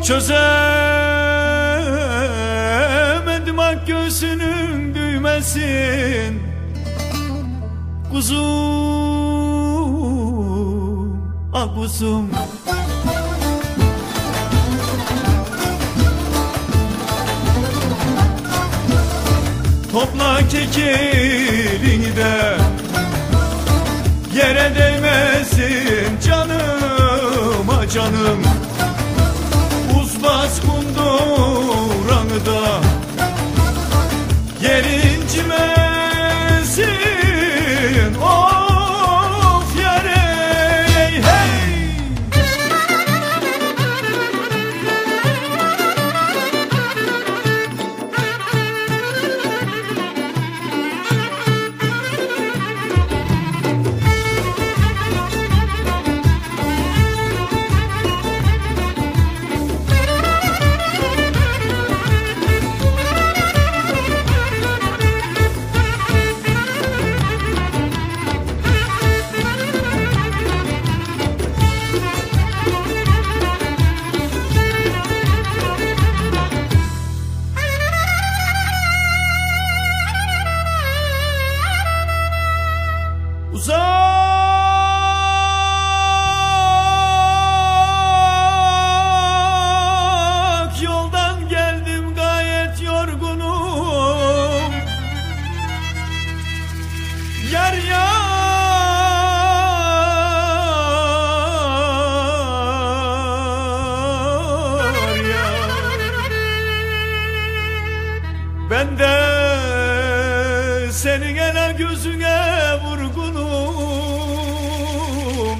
Çözemedim ak göğsünün düğmesin. Kuzum, ah kuzum. Topla kekilini de yere değmesin canıma canım. Uzbaz kunduranı da yer incimesin. Of yare hey hey. Uzak yoldan geldim gayet yorgunum. Yar yar yar. Ben de senin ele gözüne vurgunum.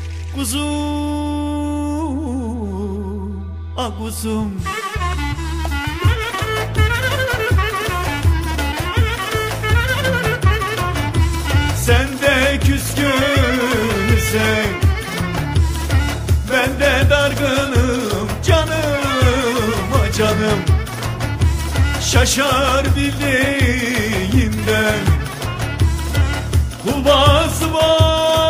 Kuzum, ah kuzum. Sen de küskünsen, ben de dargınım canıma canım. Şaşar bildiğimden kulbaz var.